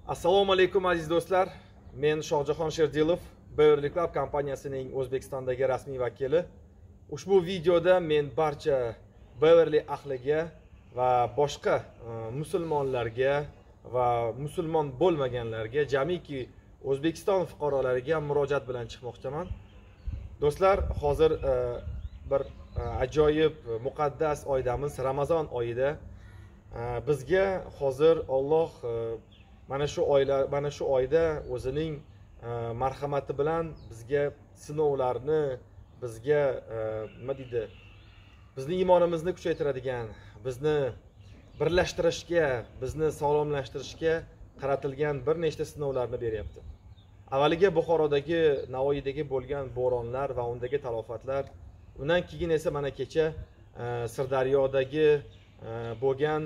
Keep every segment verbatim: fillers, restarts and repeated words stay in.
Assalomu alaykum aziz do'stlar. Men Shohjahon Sherdilov, Beverly Club kompaniyasining O'zbekistondagi rasmiy vakili. Ushbu videoda men barcha Beverly ahliga va boshqa musulmonlarga va musulmon bo'lmaganlarga, jamiki O'zbekiston fuqarolariga murojaat bilan chiqmoqchiman. Do'stlar, hozir bir ajoyib muqaddas oydamiz, Ramazon oyida. Bizga hozir Alloh mana shu oylar, mana shu oyda o'zining marhamati bilan bizga sinovlarni, bizga nima deydi, bizning iymonimizni kuchaytiradigan, bizni birlashtirishga, bizni sog'lomlashtirishga qaratilgan bir nechta sinovlarni beryapti. Avvaliga Buxorodagi, Navoiydagi bo'lgan bo'ronlar va undagi talofatlar, undan keyin esa mana kecha Sirdaryodagi bo'lgan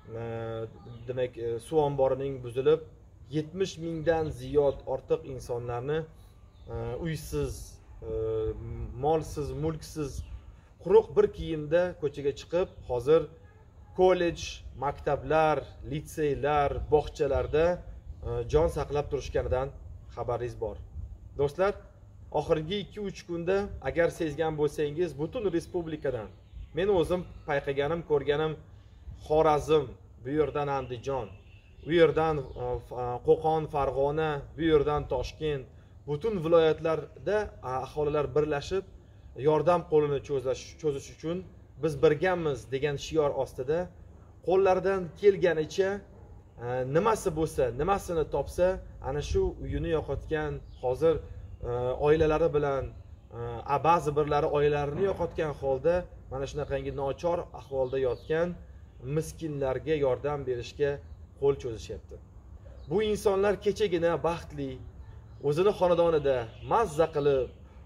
demak suv omborining buzilib yetmish mingdan ziyod ortiq insonlarni uysiz, molsiz, mulksiz, quruq bir kiyimda ko'chaga chiqib, hozir kollej, maktablar, litseylar, bog'chalarda jon saqlab turishganidan xabaringiz bor. Do'stlar, oxirgi ikki uch kunda agar sezgan bo'lsangiz, butun respublikadan, men o'zim payqaganim, ko'rganim Xorazm, bu yerdan Andijon, bu yerdan Qo'qon, Farg'ona, bu yerdan Toshkent, butun viloyatlarda aholilar birlashib yordam qo'lini cho'zish uchun biz birgamiz degan shior ostida qo'llaridan kelganicha nimasi bo'lsa, nimasini topsa, ana shu uyini yo'qotgan, hozir oilalari bilan ba'zi birlari oilalarini yo'qotgan holda mana shunaqangi nochor ahvolda yotgan miskinlarga yordam berishga qo'l cho'zishyapti. Bu insonlar kechagina baxtli, o'zini xonadonida mazza qilib,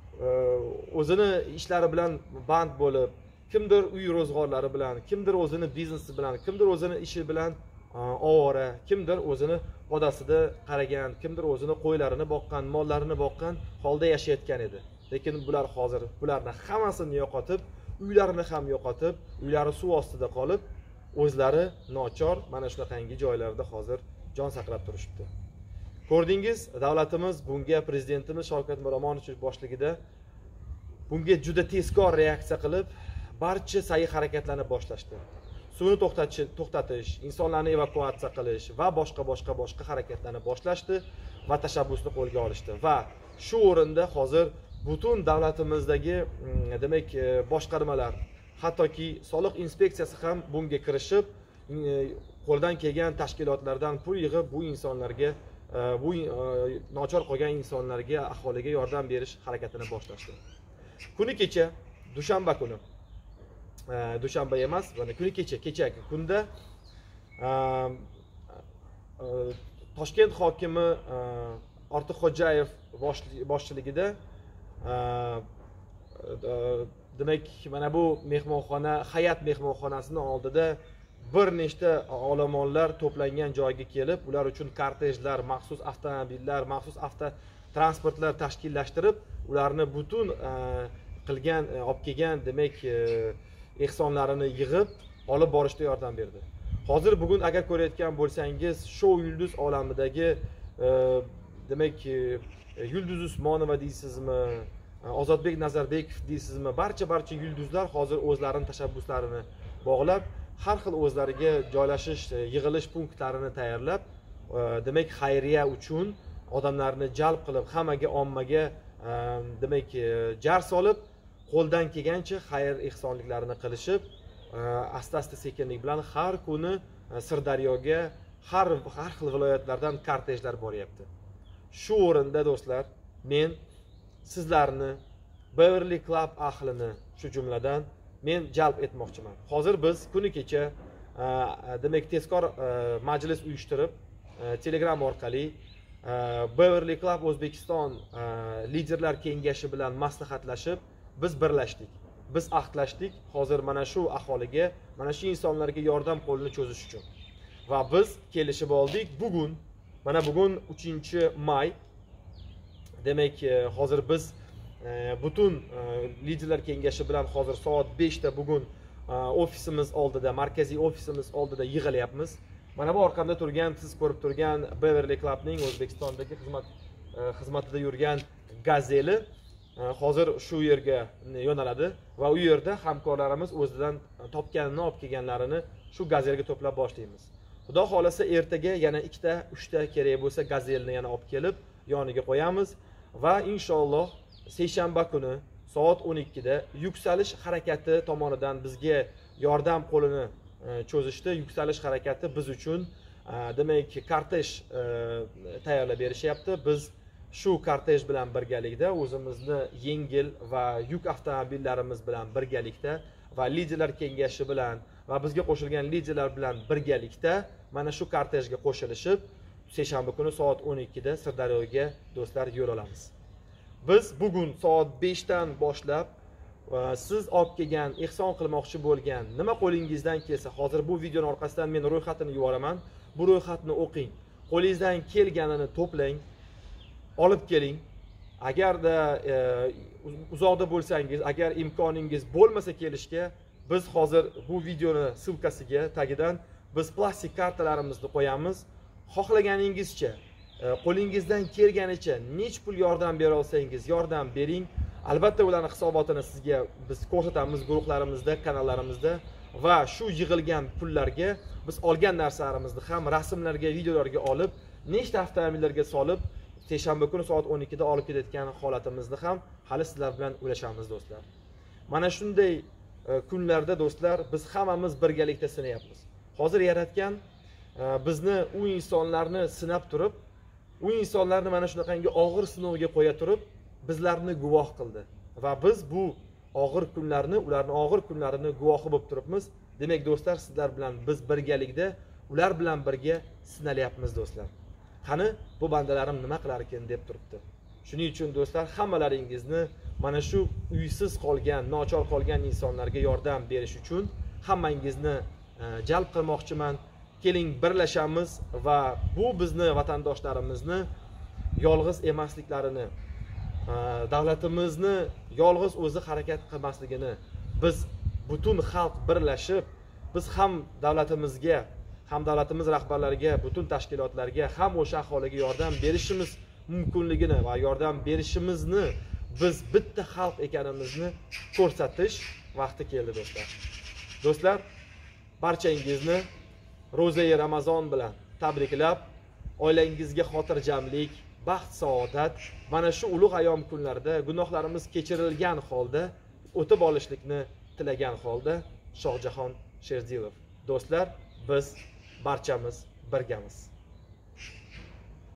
o'zini ishlari bilan band bo'lib, kimdir uy ro'zg'orlari bilan, kimdir o'zini biznesi bilan, kimdir o'zini ishi bilan ovora, kimdir o'zini podasida qaragan, kimdir o'zini qo'ylarini boqqan, mollarini boqqan holda yashayotgan edi. Lekin bular hozir bularni hammasini yo'qotib, uylarini ham yo'qotib, uylari suv ostida qolib, o'zlari nochor mana shunaqangi joylarda hozir jon saqlab turishibdi. Ko'rdingiz, davlatimiz bunga, prezidentimiz Shavkat Miromonovich boshligida bunga juda tezkor reaksiya qilib, barcha sa'y harakatlarni boshlashdi. Suvni to'xtatish, to'xtatish, insonlarni evakuatsiya qilish va boshqa boshqa boshqa harakatlarni boshlashdi va tashabbusni qo'lga olishdi. Va shu o'rinda hozir butun davlatimizdagi demak boshqarmalar, hattoki soliq inspeksiyasi ham bunga kirishib, qo'ldan kelgan tashkilotlardan pul yig'ib bu insonlarga, bu nochor qolgan insonlarga, aholiga yordam berish harakatini boshlashdi. Kuni kecha, dushanba kuni, dushanba emas, mana kuni kecha, kechagi kunda Toshkent hokimi Ortiqxo'jayev boshchiligida demak mana bu mehmonxona, Hayat mehmonxonasining oldida bir nechta olomonlar to'plangan joyga kelib, ular uchun kortejlar, maxsus avtomobillar, maxsus avtotransportlar tashkillashtirib, ularni butun qilgan, olib kelgan demak ehsonlarini yig'ib olib borishda yordam berdi. Hozir bugun agar ko'rayotgan bo'lsangiz, show yulduz olamidagi demak Yulduz Usmonova deysizmi, Ozodbek Nazarbekov deysizmi, barcha barcha yulduzlar hozir o'zlarining tashabbuslarini bog'lab, har xil o'zlariga joylashish, yig'ilish punktlarini tayyorlab, demak xayriya uchun odamlarni jalb qilib, hammaga, ommaga demak jar solib, qo'ldan kelgancha xayr ehsonliklarini qilishib, asta-asta sekinlik bilan har kuni Sirdaryoga, har har xil viloyatlardan kortejlar boryapti. Shu o'rinda do'stlar, men sizlarni, Beverly Club ahlini, shu jumladan men jalb etmoqchiman. Hozir biz kuni kecha demak tezkor majlis uyushtirib, Telegram orqali Beverly Club O'zbekiston liderlar kengashi bilan maslahatlashib, biz birlashdik. Biz ahdlashdik, hozir mana shu aholiga, mana shu insonlarga yordam qo'lini cho'zish uchun. Va biz kelishib oldik. Bugun, mana bugun uchinchi may, demak hozir biz butun liderlar kengashi bilan hozir soat beshda bugun ofisimiz oldida, markaziy ofisimiz oldida yig'ilyapmiz. Mana bu orqamda turgan, siz ko'rib turgan Beverly Clubning O'zbekistondagi xizmat xizmatida yurgan Gazeli hozir shu yerga yo'naladi va u yerda hamkorlarimiz o'zidan topganini olib kelganlarini shu Gazelga to'plab boshlaymiz. Xudo xolasa ertaga yana ikkita, uchta kerak bo'lsa Gazelni yana olib kelib yoniga qo'yamiz va inshaalloh seshanba kuni soat o'n ikkida yuksalish harakati tomonidan bizga yordam qo'lini cho'zishdi. Yuksalish harakati biz uchun demak kortej tayyorlab berishyapti. Biz shu kortej bilan birgalikda o'zimizni yengil va yuk avtomobillarimiz bilan birgalikda va liderlar kengashi bilan va bizga qo'shilgan liderlar bilan birgalikda mana shu kortejga qo'shilishib seshanba kuni soat o'n ikkida Sirdaryoga do'stlar yo'l olamiz. Biz bugun soat beshdan boshlab siz olib kelgan, ehson qilmoqchi bo'lgan nima qo'lingizdan kelsa, hozir bu videoning orqasidan men ro'yxatini yuboraman. Bu ro'yxatni o'qing. Qo'lingizdan kelganini to'plang, olib keling. Agarda e, uzoqda bo'lsangiz, agar imkoningiz bo'lmasa kelishga, biz hozir bu videoni silkasiga tagidan biz plastik kartalarimizni qo'yamiz. Xohlaganingizcha, e, qo'lingizdan kelganicha nech pul yordam bera olsangiz, yordam bering. Albatta ularning hisobotini sizga biz ko'rsatamiz guruhlarimizda, kanallarimizda va shu yig'ilgan pullarga biz olgan narsalarimizni ham rasmlarga, videolarga olib, nechta avtomobillarga solib, seshanba kuni soat o'n ikkida olib ketayotgan holatimizni ham hali sizlar bilan o'ylashamiz do'stlar. Mana shunday kunlarda do'stlar biz hammamiz birgalikda sinayapmiz. Hozir yaratgan bizni u insonlarni sinab turib, u insonlarni mana shunaqangi og'ir sinovga qo'ya turib bizlarni guvoh qildi va biz bu og'ir kunlarni, ularning og'ir kunlarini guvohi bo'lib turibmiz. Demak do'stlar, sizlar bilan biz birgalikda ular bilan birga sinalyapmiz do'stlar. Qani bu bandalarim nima qilar ekan deb turibdi. Shuning uchun do'stlar, hammalaringizni mana shu uysiz qolgan, nochor qolgan insonlarga yordam berish uchun hammangizni jalb qilmoqchiman. Keling birlashamiz va bu bizni vatandoshlarimizni yolg'iz emasliklarini, davlatimizni yolg'iz o'zi harakat qilmasligini, biz butun xalq birlashib, biz ham davlatimizga, ham davlatimiz rahbarlariga, butun tashkilotlarga, ham o'sha aholiga yordam berishimiz mumkinligini va yordam berishimizni, biz bitta xalq ekanimizni ko'rsatish vaqti keldi do'stlar. Do'stlar, barchangizni Ro'za-i Ramazon bilan tabriklab, oilangizga xotirjamlik, baxt, saodat, mana shu ulug' ayyom kunlarda gunohlarimiz kechirilgan holda o'tib olishlikni tilagan holda Shohjahon Sherdilov. Do'stlar, biz barchamiz birgamiz.